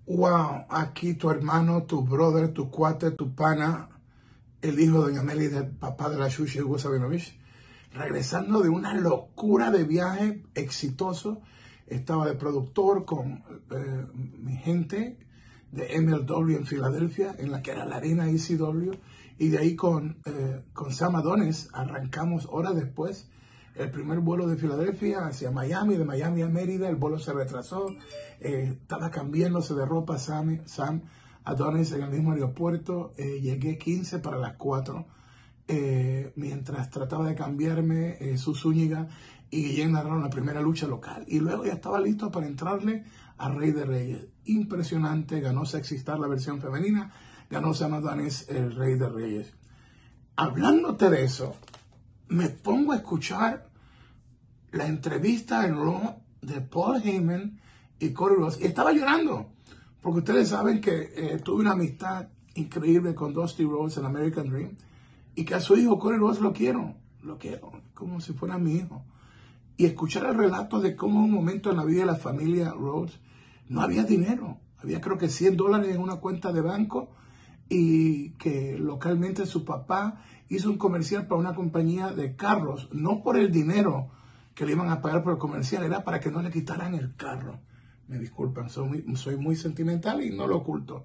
Wow, aquí tu hermano, tu brother, tu cuate, tu pana, el hijo de doña Meli, del papá de la Xuxa, Hugo Sabinovich, regresando de una locura de viaje exitoso. Estaba de productor con mi gente de MLW en Filadelfia, en la que era la arena ECW, y de ahí con Sam Adonis arrancamos horas después el primer vuelo de Filadelfia hacia Miami, de Miami a Mérida. El vuelo se retrasó, estaba cambiándose de ropa Sam Adonis en el mismo aeropuerto. Llegué 15 para las 4, mientras trataba de cambiarme. Jesús Zúñiga y Guillén narraron la primera lucha local, y luego ya estaba listo para entrarle a Rey de Reyes. Impresionante. Ganó Sexy Star la versión femenina, ganó Sam Adonis el Rey de Reyes. Hablándote de eso, me pongo a escuchar la entrevista en Raw de Paul Heyman y Cody Rhodes, y estaba llorando, porque ustedes saben que tuve una amistad increíble con Dusty Rhodes en American Dream, y que a su hijo Cody Rhodes lo quiero, como si fuera mi hijo. Y escuchar el relato de cómo en un momento en la vida de la familia Rhodes no había dinero, había creo que $100 en una cuenta de banco, y que localmente su papá hizo un comercial para una compañía de carros, no por el dinero que le iban a pagar por el comercial, era para que no le quitaran el carro. Me disculpan, soy muy sentimental y no lo oculto.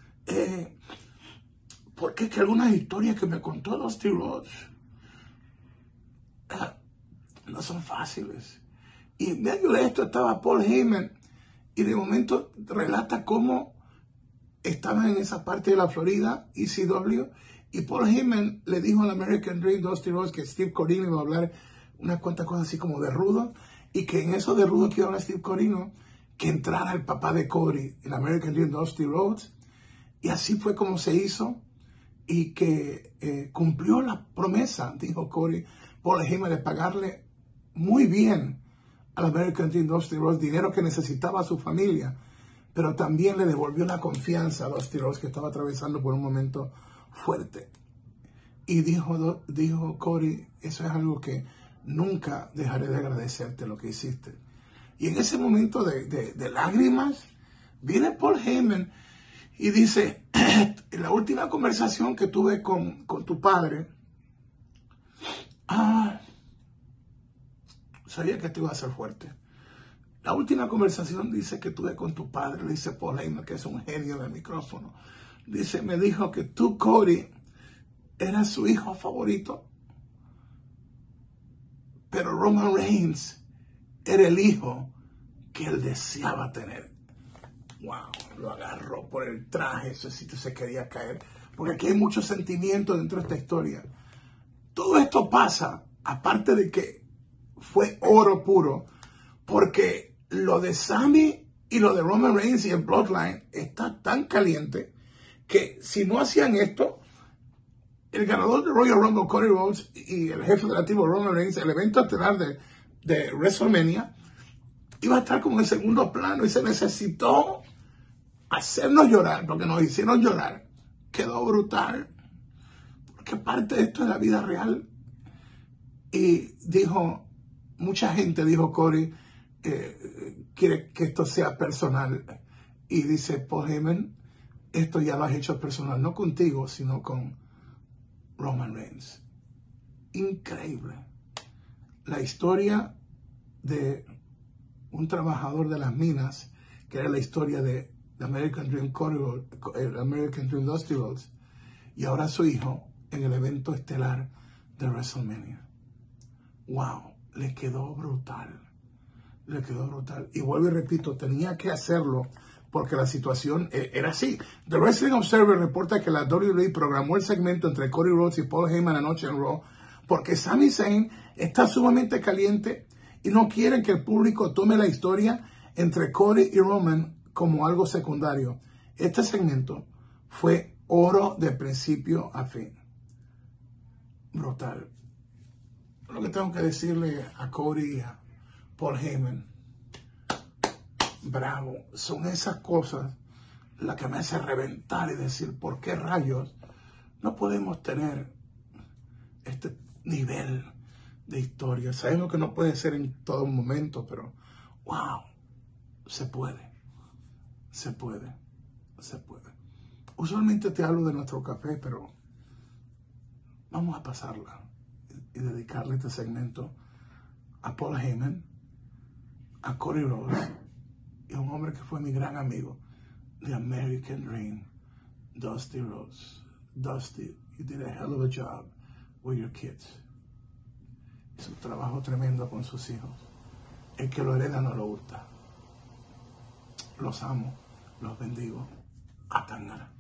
Porque es que algunas historias que me contó Dusty Rhodes no son fáciles. Y en medio de esto estaba Paul Heyman, y de momento relata cómo estaba en esa parte de la Florida, ECW, y Paul Heyman le dijo al American Dream, Dusty Rhodes, que Steve Corino iba a hablar unas cuantas cosas así como de rudo, y que en eso de rudo que iba a hablar Steve Corino, que entrara el papá de Cody, el American Dream, Dusty Rhodes. Y así fue como se hizo, y que cumplió la promesa, dijo Cody, Paul Heyman, de pagarle muy bien al American Dream, Dusty Rhodes, dinero que necesitaba a su familia, pero también le devolvió la confianza a Dusty Rhodes, que estaba atravesando por un momento fuerte. Y dijo Cody, eso es algo que nunca dejaré de agradecerte lo que hiciste. Y en ese momento de lágrimas, viene Paul Heyman y dice, en la última conversación que tuve con tu padre, sabía que te iba a ser fuerte. La última conversación, dice, que tuve con tu padre, le dice Paul Heyman, que es un genio del micrófono. Dice, me dijo que tú, Cody, eras su hijo favorito, pero Roman Reigns era el hijo que él deseaba tener. Wow, lo agarró por el traje, ese sitio se quería caer, porque aquí hay mucho sentimiento dentro de esta historia. Todo esto pasa, aparte de que fue oro puro, porque lo de Sami y lo de Roman Reigns y el Bloodline está tan caliente que si no hacían esto, el ganador de Royal Rumble, Cody Rhodes, y el jefe de la tribu, Roman Reigns, el evento estelar de WrestleMania, iba a estar como en segundo plano, y se necesitó hacernos llorar, porque nos hicieron llorar. Quedó brutal, porque parte de esto es la vida real. Y dijo, mucha gente, dijo Cody, quiere que esto sea personal. Y dice Paul Heyman, esto ya lo has hecho personal, no contigo, sino con Roman Reigns. Increíble. La historia de un trabajador de las minas, que era la historia de American Dream, el American Dream Dusty Rhodes, y ahora su hijo en el evento estelar de WrestleMania. Wow, le quedó brutal. Le quedó brutal. Y vuelvo y repito, tenía que hacerlo porque la situación era así. The Wrestling Observer reporta que la WWE programó el segmento entre Cody Rhodes y Paul Heyman anoche en Raw porque Sami Zayn está sumamente caliente y no quieren que el público tome la historia entre Cody y Roman como algo secundario. Este segmento fue oro de principio a fin. Brutal. Lo que tengo que decirle a Cody y a Paul Heyman, bravo, son esas cosas las que me hacen reventar y decir, ¿por qué rayos no podemos tener este nivel de historia? Sabemos que no puede ser en todo momento, pero wow, se puede. se puede, se puede. Usualmente te hablo de nuestro café, pero vamos a pasarla y dedicarle este segmento a Paul Heyman, a Cody Rhodes y a un hombre que fue mi gran amigo, The American Dream, Dusty Rhodes. Dusty, you did a hell of a job with your kids. Hizo un trabajo tremendo con sus hijos. El que lo hereda no lo hurta. Los amo, los bendigo. A Tangara.